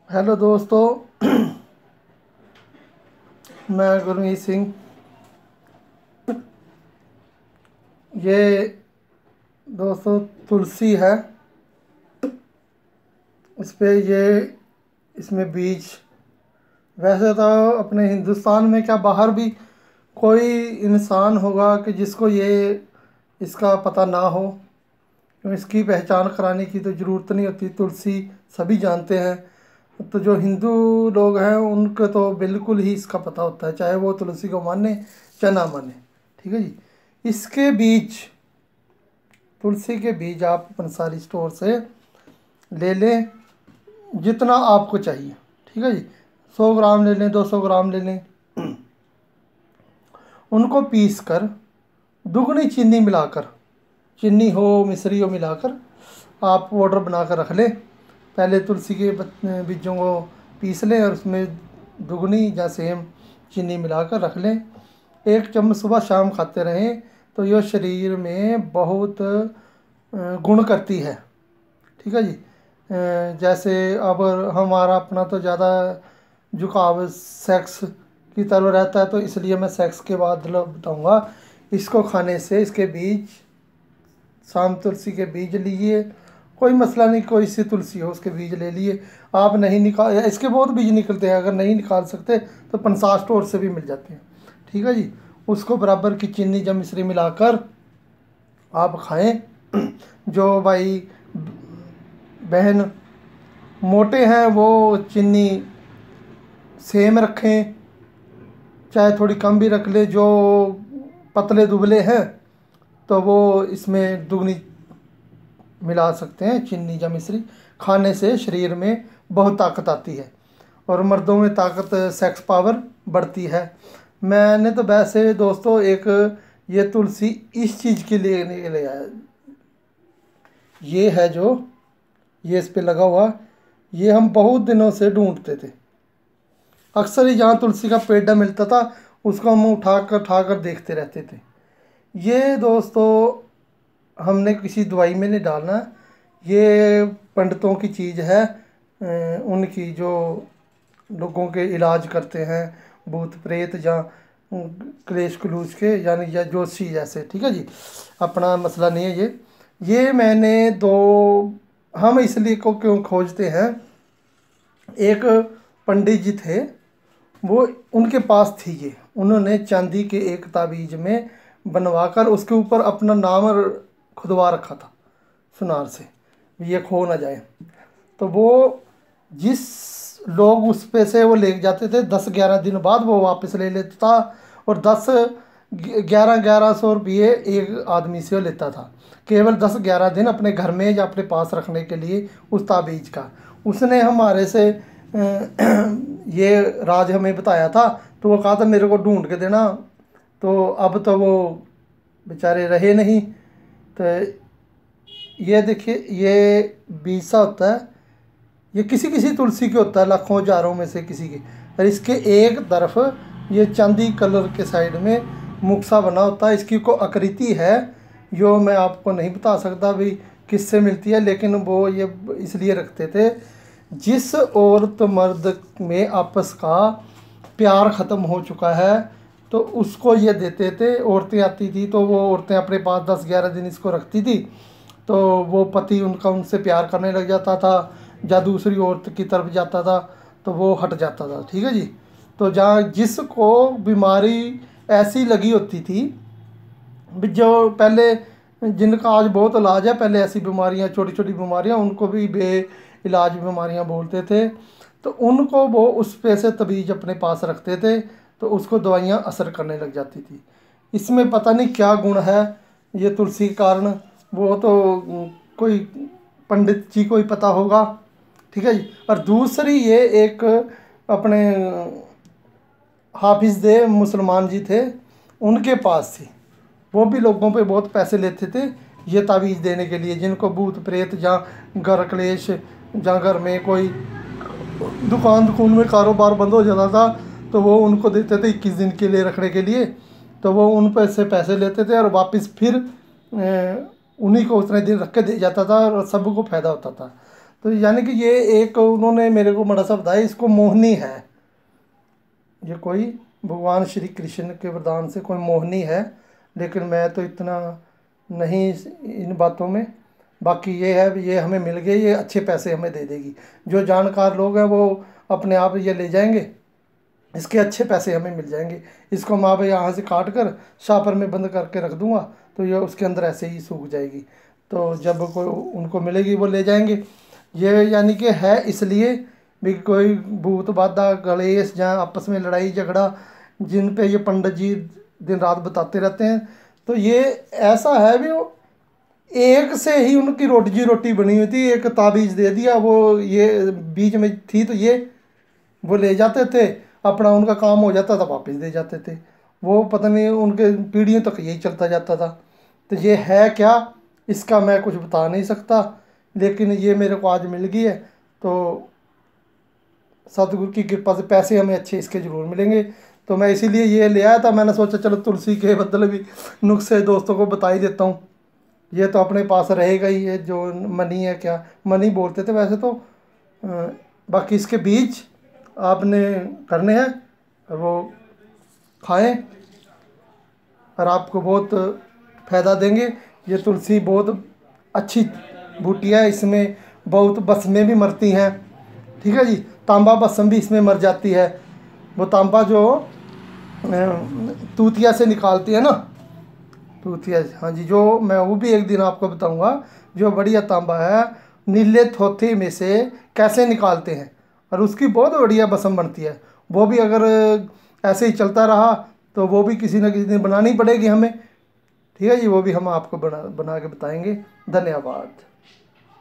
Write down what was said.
Hello दोस्तों। मैं गुरमीत सिंह। ये दोस्तों तुलसी है। इस पे ये इसमें बीज, वैसे तो अपने हिंदुस्तान में क्या बाहर भी कोई इंसान होगा कि जिसको ये इसका पता ना हो। तो इसकी पहचान कराने की तो ज़रूरत नहीं होती, तुलसी सभी जानते हैं। तो जो हिंदू लोग हैं उनको तो बिल्कुल ही इसका पता होता है, चाहे वो तुलसी को माने चाहे ना माने। ठीक है जी। इसके बीज, तुलसी के बीज आप पंसारी स्टोर से ले लें, जितना आपको चाहिए। ठीक है जी। 100 ग्राम ले लें, 200 ग्राम ले लें। उनको पीस कर दुगनी चीनी मिलाकर, चीनी हो मिश्री हो मिलाकर आप पाउडर बना कर रख लें। पहले तुलसी के बीजों को पीस लें और उसमें दुगनी या सेम चीनी मिलाकर रख लें। 1 चम्मच सुबह शाम खाते रहें तो यह शरीर में बहुत गुण करती है। ठीक है जी। जैसे अब हमारा अपना तो ज़्यादा झुकाव सेक्स की तरफ रहता है, तो इसलिए मैं सेक्स के बाद बताऊँगा। इसको खाने से, इसके बीज, शाम तुलसी के बीज लीजिए, कोई मसला नहीं। कोई सी तुलसी हो उसके बीज ले लिए। आप नहीं निकाल, इसके बहुत बीज निकलते हैं, अगर नहीं निकाल सकते तो पंसार स्टोर से भी मिल जाते हैं। ठीक है जी। उसको बराबर की चीनी या मिश्री मिलाकर आप खाएं। जो भाई बहन मोटे हैं वो चीनी सेम रखें, चाहे थोड़ी कम भी रख ले। जो पतले दुबले हैं तो वो इसमें दुगनी मिला सकते हैं चीनी या मिश्री। खाने से शरीर में बहुत ताकत आती है और मर्दों में ताकत, सेक्स पावर बढ़ती है। मैंने तो वैसे दोस्तों एक ये तुलसी इस चीज़ के लिए नहीं ले आया। ये है जो ये इस पे लगा हुआ, ये हम बहुत दिनों से ढूंढते थे। अक्सर ही जहाँ तुलसी का पेड़ मिलता था उसको हम उठा कर देखते रहते थे। ये दोस्तों हमने किसी दवाई में नहीं डालना, ये पंडितों की चीज़ है। उनकी जो लोगों के इलाज करते हैं, भूत प्रेत या क्लेश क्लूश के, यानी या जोशी जैसे। ठीक है जी। अपना मसला नहीं है ये मैंने दो, हम इसलिए को क्यों खोजते हैं। एक पंडित जी थे, वो उनके पास थी ये, उन्होंने चांदी के एक ताबीज में बनवाकर उसके ऊपर अपना नाम खुदवा रखा था सुनार से, ये खो ना जाए। तो वो जिस लोग उस पे से वो ले जाते थे, 10-11 दिन बाद वो वापस ले लेता था। और 10-11-1100 रुपये एक आदमी से वो लेता था, केवल 10-11 दिन अपने घर में या अपने पास रखने के लिए उस ताबीज का। उसने हमारे से ये राज हमें बताया था, तो वो कहा था मेरे को ढूंढ के देना। तो अब तो वो बेचारे रहे नहीं। तो ये देखिए, ये बीसा होता है, ये किसी किसी तुलसी के होता है, लाखों हजारों में से किसी के। और इसके एक तरफ ये चांदी कलर के साइड में मुक्सा बना होता है। इसकी को आकृति है जो मैं आपको नहीं बता सकता भी किससे मिलती है, लेकिन वो ये इसलिए रखते थे, जिस औरत मर्द में आपस का प्यार ख़त्म हो चुका है तो उसको ये देते थे। औरतें आती थी तो वो औरतें अपने पास 10-11 दिन इसको रखती थी, तो वो पति उनका उनसे प्यार करने लग जाता था, या दूसरी औरत की तरफ जाता था तो वो हट जाता था। ठीक है जी। तो जहाँ जिसको बीमारी ऐसी लगी होती थी, जो पहले, जिनका आज बहुत इलाज है, पहले ऐसी बीमारियाँ, छोटी छोटी बीमारियाँ, उनको भी बे इलाज बीमारियाँ बोलते थे। तो उनको वो उस पे से तबीज अपने पास रखते थे तो उसको दवाइयाँ असर करने लग जाती थी। इसमें पता नहीं क्या गुण है ये तुलसी के कारण, वो तो कोई पंडित जी को ही पता होगा। ठीक है जी। और दूसरी ये एक अपने हाफिज़ दे मुसलमान जी थे, उनके पास थी। वो भी लोगों पे बहुत पैसे लेते थे ये तावीज़ देने के लिए, जिनको भूत प्रेत या घर क्लेश, या घर में कोई दुकान में कारोबार बंद हो जाता था तो वो उनको देते थे 21 दिन के लिए रखने के लिए। तो वो उन पैसे लेते थे और वापस फिर उन्हीं को उतने दिन रख के दे जाता था और सबको फ़ायदा होता था। तो यानी कि ये एक उन्होंने मेरे को बड़ा सा बताया, इसको मोहनी है, ये कोई भगवान श्री कृष्ण के वरदान से कोई मोहनी है, लेकिन मैं तो इतना नहीं इन बातों में। बाकी ये है, ये हमें मिल गई, ये अच्छे पैसे हमें दे देगी। जो जानकार लोग हैं वो अपने आप ये ले जाएंगे, इसके अच्छे पैसे हमें मिल जाएंगे। इसको मैं भाई यहाँ से काट कर शापर में बंद करके रख दूँगा, तो ये उसके अंदर ऐसे ही सूख जाएगी। तो जब कोई उनको मिलेगी वो ले जाएंगे। ये यानी कि है इसलिए भी कोई भूत बाधा गणेश जहाँ आपस में लड़ाई झगड़ा जिन पे ये पंडित जी दिन रात बताते रहते हैं, तो ये ऐसा है भी वो एक से ही उनकी रोटी रोटी बनी हुई थी। एक ताबीज़ दे दिया, वो ये बीच में थी, तो ये वो ले जाते थे, अपना उनका काम हो जाता था, वापस दे जाते थे। वो पता नहीं उनके पीढ़ियों तक यही चलता जाता था। तो ये है क्या, इसका मैं कुछ बता नहीं सकता, लेकिन ये मेरे को आज मिल गई है। तो सतगुरु की कृपा से पैसे हमें अच्छे इसके ज़रूर मिलेंगे। तो मैं इसीलिए ये ले आया था। मैंने सोचा चलो तुलसी के बदले भी नुस्खे दोस्तों को बता ही देता हूँ। ये तो अपने पास रहेगा ही, है जो मनी है, क्या मनी बोलते थे वैसे तो। बाकी इसके बीज आपने करने हैं और वो खाएं और आपको बहुत फ़ायदा देंगे। ये तुलसी बहुत अच्छी बूटी है, इसमें बहुत बसमें भी मरती हैं, ठीक है जी। तांबा बसम भी इसमें मर जाती है। वो तांबा जो तूतिया से निकालती है ना, तूतिया, हाँ जी, जो मैं वो भी एक दिन आपको बताऊंगा। जो बढ़िया तांबा है नीले थोथे में से कैसे निकालते हैं, और उसकी बहुत बढ़िया बसम बनती है। वो भी अगर ऐसे ही चलता रहा तो वो भी किसी न किसी दिन बनानी पड़ेगी हमें, ठीक है जी। वो भी हम आपको बना के बताएंगे। धन्यवाद।